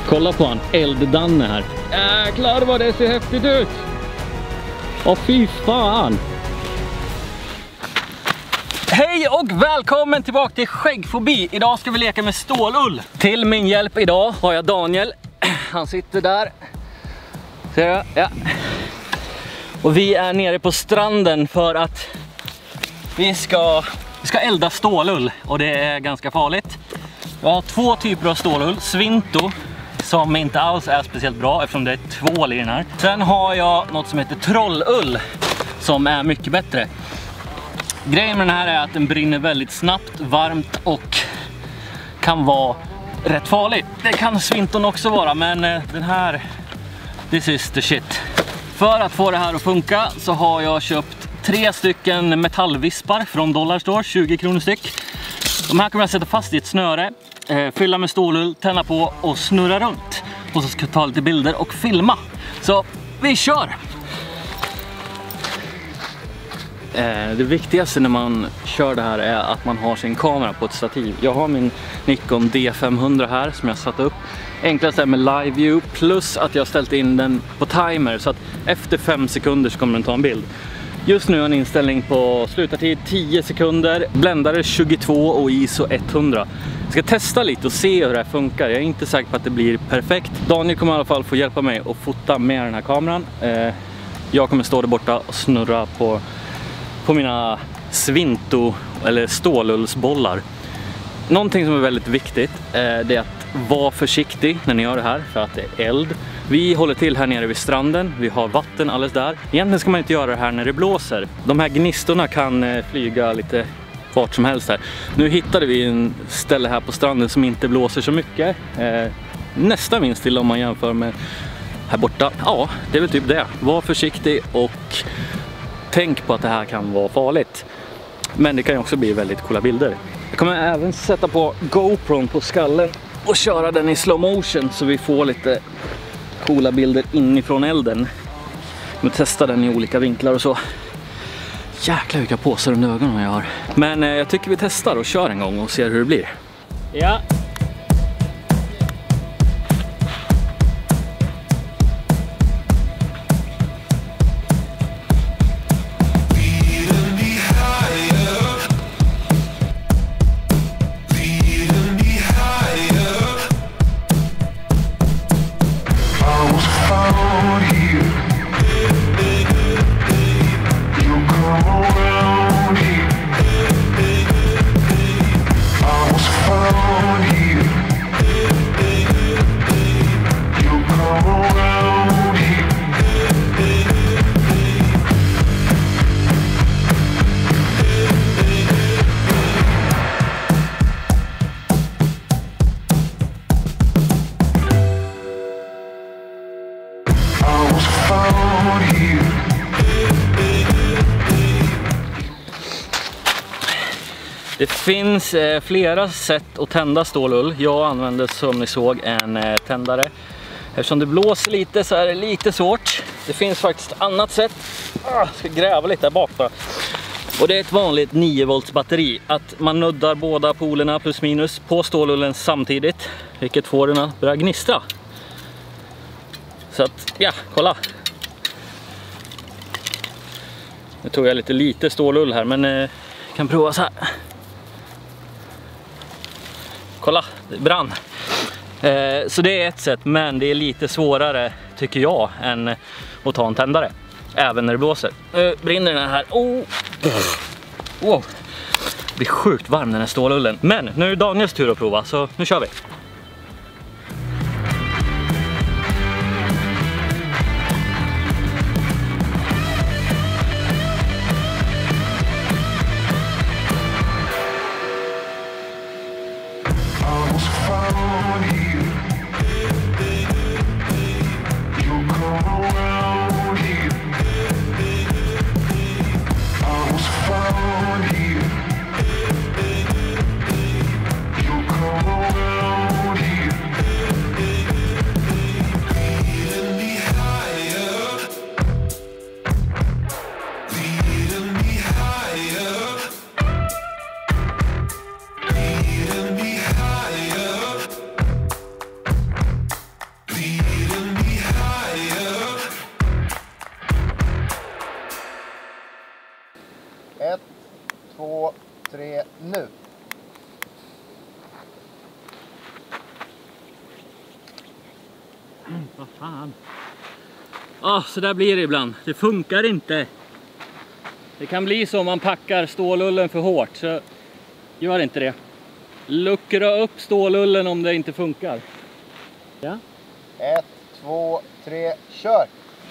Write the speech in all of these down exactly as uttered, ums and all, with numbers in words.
Kolla på han, Eld-Danne här. Jäklar vad det ser häftigt ut. Åh fy fan. Hej och välkommen tillbaka till Skäggfobi. Idag ska vi leka med stålull. Till min hjälp idag har jag Daniel. Han sitter där. Ser jag? Ja. Och vi är nere på stranden för att vi ska, vi ska elda stålull. Och det är ganska farligt. Jag har två typer av stålull. Svinto, som inte alls är speciellt bra eftersom det är tvål i den här. Sen har jag något som heter trollull, som är mycket bättre. Grejen med den här är att den brinner väldigt snabbt, varmt och kan vara rätt farlig. Det kan Svinton också vara, men den här, this is the shit. För att få det här att funka så har jag köpt tre stycken metallvispar från Dollarstore, tjugo kronor styck. De här kommer jag sätta fast i ett snöre, fylla med stålull, tända på och snurra runt. Och så ska jag ta lite bilder och filma. Så vi kör! Det viktigaste när man kör det här är att man har sin kamera på ett stativ. Jag har min Nikon D femhundra här som jag satt upp. Enklast är med live view, plus att jag har ställt in den på timer så att efter fem sekunder så kommer den ta en bild. Just nu har en inställning på slutartid tio sekunder, bländare tjugotvå och I S O hundra. Jag ska testa lite och se hur det här funkar. Jag är inte säker på att det blir perfekt. Daniel kommer i alla fall få hjälpa mig att fota med den här kameran. Jag kommer stå där borta och snurra på på mina Svinto eller stålullsbollar. Någonting som är väldigt viktigt eh, det är att vara försiktig när ni gör det här, för att det är eld. Vi håller till här nere vid stranden, vi har vatten alldeles där. Egentligen ska man inte göra det här när det blåser. De här gnistorna kan eh, flyga lite vart som helst här. Nu hittade vi en ställe här på stranden som inte blåser så mycket. Eh, nästan vindstilla om man jämför med här borta. Ja, det är väl typ det. Var försiktig och tänk på att det här kan vara farligt. Men det kan ju också bli väldigt coola bilder. Jag kommer även sätta på GoPron på skallen och köra den i slow motion så vi får lite coola bilder inifrån elden. Jag kommer testa den i olika vinklar och så. Jäklar vilka påsar under ögonen jag har. Men eh, jag tycker vi testar och kör en gång och ser hur det blir. Ja. Det finns eh, flera sätt att tända stålull. Jag använder, som ni såg, en eh, tändare. Eftersom det blåser lite så är det lite svårt. Det finns faktiskt ett annat sätt. Ah, jag ska gräva lite där bak bara. Och det är ett vanligt nio volts batteri. Att man nuddar båda polerna plus minus på stålullen samtidigt. Vilket får den att börja gnistra. Så att, ja, kolla. Nu tog jag lite lite stålull här, men eh, kan prova så här. Kolla, det brann. Eh, så det är ett sätt, men det är lite svårare tycker jag än att ta en tändare. Även när det blåser. Nu brinner den här. Oh. Wow. Det blir sjukt varm den här stålullen. Men nu är det Daniels tur att prova, så nu kör vi. Come around Mm, vad fan. Ah, så där blir det ibland. Det funkar inte. Det kan bli så om man packar stålullen för hårt. Så gör inte det. Luckra upp stålullen om det inte funkar. Ja. Ett, två, tre, kör!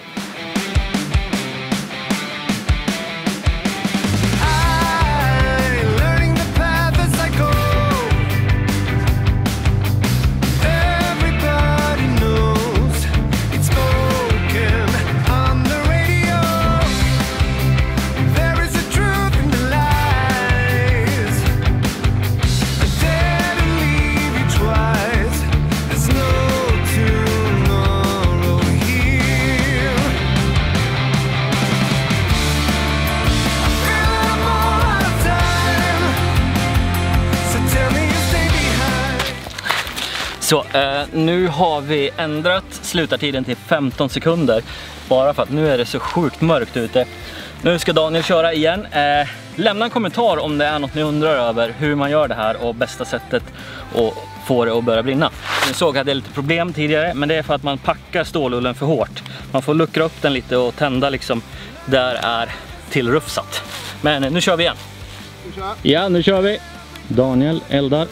Så eh, nu har vi ändrat slutartiden till femton sekunder. Bara för att nu är det så sjukt mörkt ute. Nu ska Daniel köra igen. Eh, lämna en kommentar om det är något ni undrar över hur man gör det här och bästa sättet att få det att börja brinna. Ni såg att jag hade lite problem tidigare, men det är för att man packar stålullen för hårt. Man får luckra upp den lite och tända liksom där är tillrufsat. Men eh, nu kör vi igen. Ja, nu kör vi. Daniel eldar.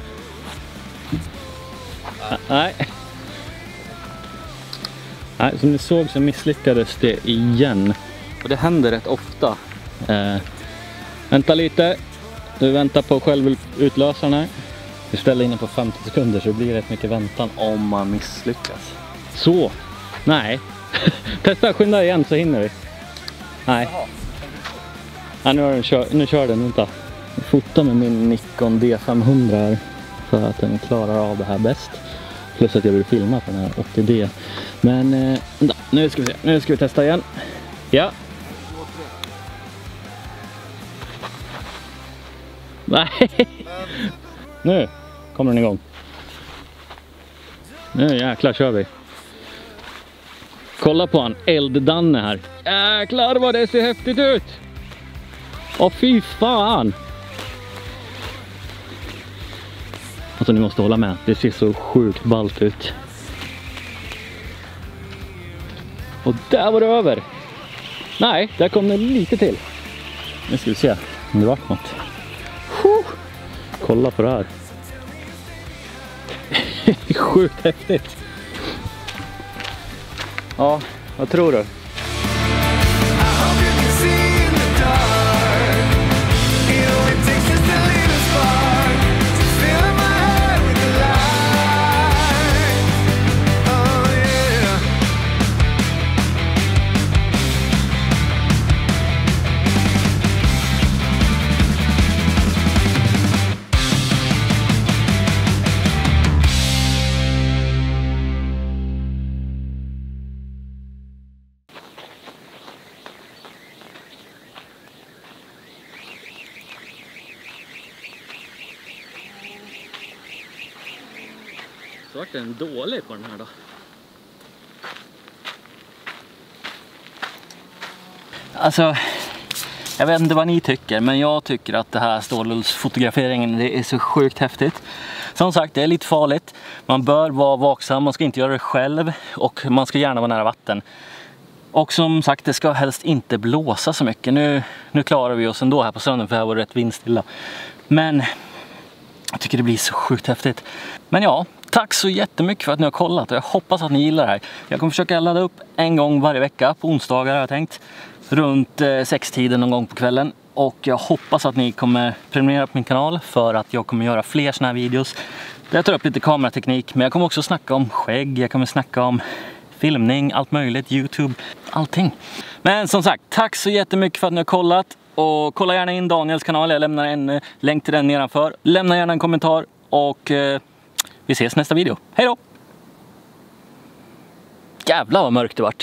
Nej. Nej, som ni såg så misslyckades det igen. Och det händer rätt ofta. Eh, vänta lite. Du väntar på självutlösaren här. Vi ställer in den på femtio sekunder så det blir rätt mycket väntan om man misslyckas. Så. Nej. Testa skynda igen så hinner vi. Nej. Ja, nu, har den kör, nu kör den. Vänta. Jag fotar med min Nikon D femhundra här. För att den klarar av det här bäst. Plus att jag vill filma på den här åttio D. Men eh, då, nu ska vi se. Nu ska vi testa igen. Ja. Nej. Nu kommer den igång. Nu jäklar kör vi. Kolla på han. Elddanne här. Jäklar vad det ser häftigt ut. Åh fy fan. Alltså ni måste hålla med. Det ser så sjukt ballt ut. Och där var det över. Nej, där kom det lite till. Nu ska vi se om det vart något. Kolla på det här. Sjukt häftigt. Ja, vad tror du? Så vart den dålig på den här då. Alltså, jag vet inte vad ni tycker, men jag tycker att det här stålullsfotograferingen, det är så sjukt häftigt. Som sagt, det är lite farligt. Man bör vara vaksam, man ska inte göra det själv och man ska gärna vara nära vatten. Och som sagt, det ska helst inte blåsa så mycket. Nu, nu klarar vi oss ändå här på stranden för här var det rätt vindstilla. Men jag tycker det blir så sjukt häftigt. Men ja, tack så jättemycket för att ni har kollat och jag hoppas att ni gillar det här. Jag kommer försöka ladda upp en gång varje vecka på onsdagar har jag tänkt. Runt eh, sextiden någon gång på kvällen. Och jag hoppas att ni kommer prenumerera på min kanal för att jag kommer göra fler såna här videos. Jag tar upp lite kamerateknik, men jag kommer också snacka om skägg, jag kommer snacka om filmning, allt möjligt, YouTube, allting. Men som sagt, tack så jättemycket för att ni har kollat. Och kolla gärna in Daniels kanal, jag lämnar en eh, länk till den nedanför. Lämna gärna en kommentar och eh, vi ses nästa video. Hej då! Jävlar vad mörkt det vart.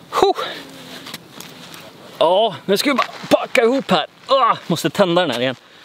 Ja, nu ska vi bara packa ihop här. Åh, måste tända den här igen.